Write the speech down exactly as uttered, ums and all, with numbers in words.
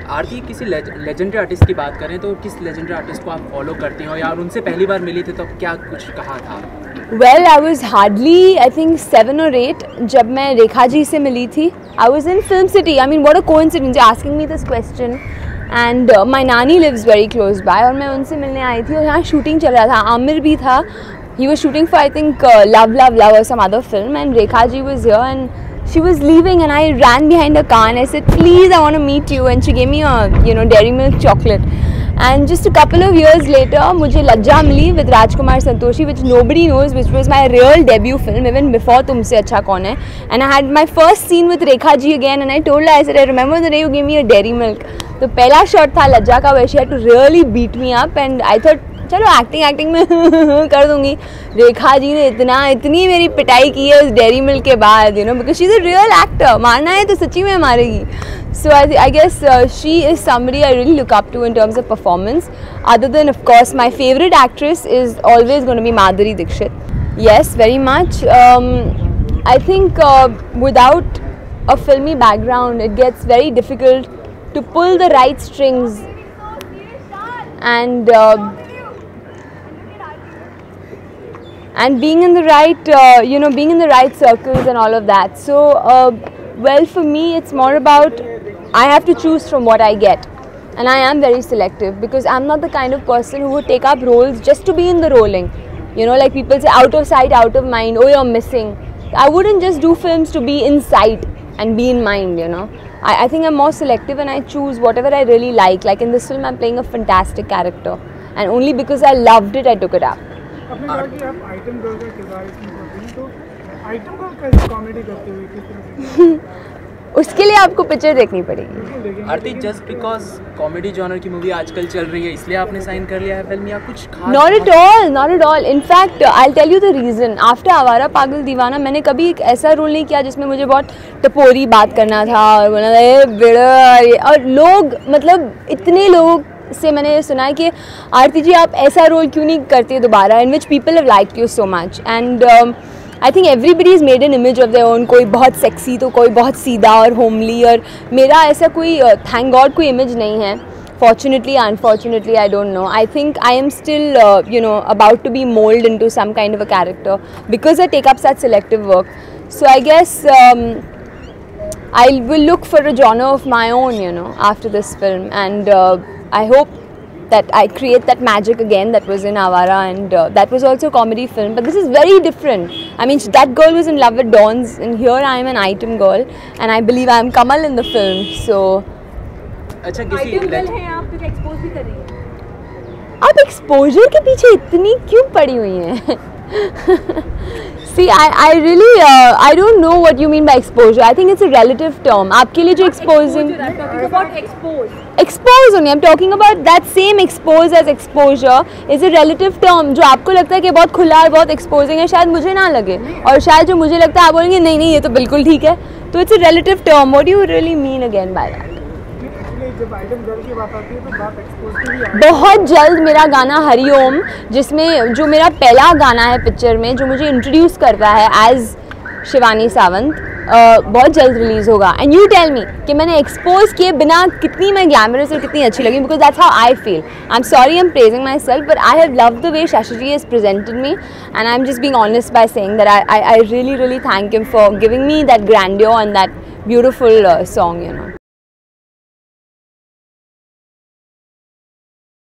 आरती, किसी legendary artist की बात करें तो किस लेजेंडरी आर्टिस्ट को आप फॉलो करती हो, या उनसे पहली बार मिली थी तो क्या कुछ कहा था? Well, I was hardly I think seven or eight जब मैं रेखा जी से मिली थी. I was in Film City. I mean what a coincidence asking me this question. And my nani lives very close by, और मैं उनसे मिलने आई थी और यहाँ शूटिंग चल रहा था. आमिर भी था. He was shooting for I think uh, Love Love Love or some other film, and Rekha ji was here and she was leaving, and I ran behind her car and I said, please, I want to meet you, and she gave me a you know Dairy Milk chocolate. And just a couple of years later मुझे लज्जा मिली with Rajkumar Santoshi, which nobody knows, which was my real debut film even before तुमसे अच्छा कौन है. And I had my first scene with Rekha ji again, and I told her, I said, I remember the day you gave me a Dairy Milk. तो पहला shot था लज्जा का, where she had to really beat me up, and I thought चलो acting acting में कर दूंगी. रेखा जी ने इतना इतनी मेरी पिटाई की है उस डेयरी मिल्क के बाद, you know, because she is a real actor. मारना है तो सच्ची में मारेगी. So I I guess she is somebody I really look up to in terms of performance. Other than of course my favourite actress is always going to be Madhuri Dixit. Yes, very much. I think without a filmi background it gets very difficult to pull the right strings and uh, and being in the right uh, you know being in the right circles and all of that. So uh, well, for me it's more about I have to choose from what I get, and I am very selective because I'm not the kind of person who would take up roles just to be in the rolling, you know, like people say out of sight out of mind, oh you're missing. I wouldn't just do films to be in sight and be in mind, you know. I, I think I'm more selective and I choose whatever I really like. Like in this film I'm playing a fantastic character, and only because I loved it I took it up. आपने कहा कि आप item girl का किरदार इसमें करते हैं, तो आइटम गर्ल कैसे कॉमेडी करते हुए किस तरह से? उसके लिए आपको पिक्चर देखनी पड़ेगी. Aarti, just because comedy genre की मूवी आजकल चल रही है इसलिए आपने साइन कर लिया है फिल्म, या कुछ खास? Not at all, not at all. In fact I tell you the reason. After Awara Pagal दीवाना मैंने कभी एक ऐसा रोल नहीं किया जिसमें मुझे बहुत टपोरी बात करना था और बोलना था ये बेड़ा, और लोग मतलब इतने लोगों से मैंने ये सुना है कि आरती जी आप ऐसा रोल क्यों नहीं करती दोबारा, in which people have liked you so much. And I think everybody is made an image of their own. कोई बहुत सेक्सी तो कोई बहुत सीधा और होमली, और मेरा ऐसा कोई थैंक गॉड कोई इमेज नहीं है. Fortunately, unfortunately, I don't know. I think I am still, uh, you know, about to be molded into some kind of a character because I take up such selective work. So I guess um, I will look for a genre of my own, you know, after this film, and uh, I hope that I create that magic again that was in Avara, and uh, that was also a comedy film. But this is very different. I mean, that girl was in love with Dons, and here I am an item girl, and I believe I am Kamal in the film. So. अच्छा, किसी item girl हैं आप, कुछ expose भी कर रही हैं आप. एक्सपोजर के पीछे इतनी क्यों पड़ी हुई हैं? See, I I really uh, I don't know what you mean by exposure. I think it's a relative term. आपके लिए जो exposing, I'm talking about expose. expose only. I'm talking about that same expose as exposure is a relative term. जो आपको लगता है कि बहुत खुला और बहुत exposing है, शायद मुझे ना लगे, और शायद जो मुझे लगता है आप बोलेंगे नहीं नहीं ये तो बिल्कुल ठीक है. तो it's a relative term. What do you really mean again by that? जब आइटम गर्ल की बात आती है तो बात एक्सपोज की भी आती है. बहुत जल्द मेरा गाना हरिओम, जिसमें जो मेरा पहला गाना है पिक्चर में, जो मुझे इंट्रोड्यूस कर रहा है एज शिवानी सावंत, uh, बहुत जल्द रिलीज़ होगा. एंड यू टेल मी कि मैंने एक्सपोज किए बिना कितनी मैं ग्लैमरस और कितनी अच्छी लगी, because that's how I feel. I am sorry, I am praising myself, but I have loved the way Shashi ji has presented me, and I am just being honest by saying that I I really really thank him for giving me that grandeur and that beautiful song, you no.